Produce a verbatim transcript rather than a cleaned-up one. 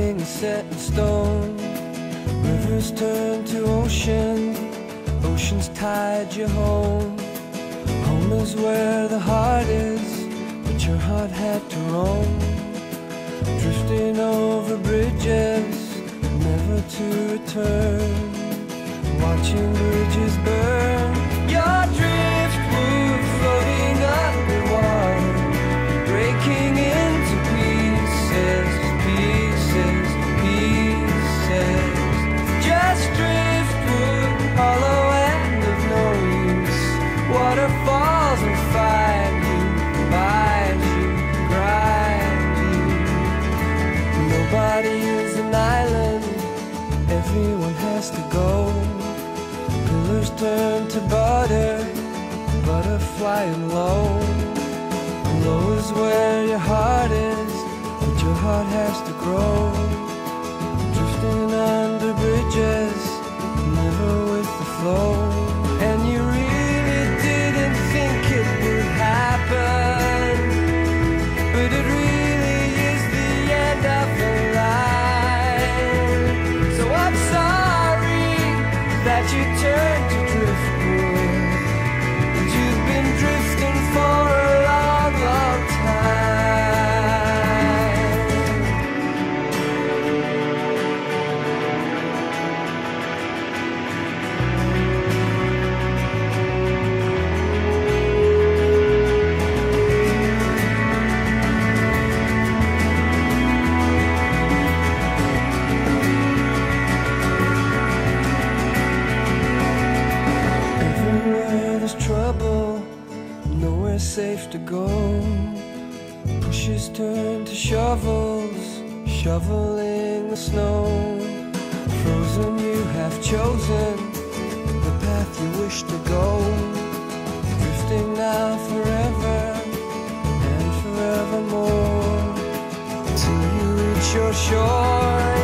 Nothing is set in stone. Rivers turn to ocean, ocean's tide you home. Home is where the heart is, but your heart had to roam. Drifting over bridges, never to return. Watching bridges burn. Your driftwood floating underwater, breaking into pieces, pieces, pieces. Just driftwood, hollow and of no use. Waterfalls will find you, bite you, grind you. Nobody is an island, everyone has to go. Pillars turn to butter, butter flying low. Low is where your heart is, but your heart has to grow. Drifting under bridges, never with the flow. And you really didn't think it would happen, but it really is the end of the line. So I'm sorry that you turned to driftwood, but you've been drifting for a long, long time. Trouble, nowhere safe to go. Pushes turn to shovels, shoveling the snow. Frozen, you have chosen the path you wish to go. Drifting now forever and forevermore, till you reach your shore.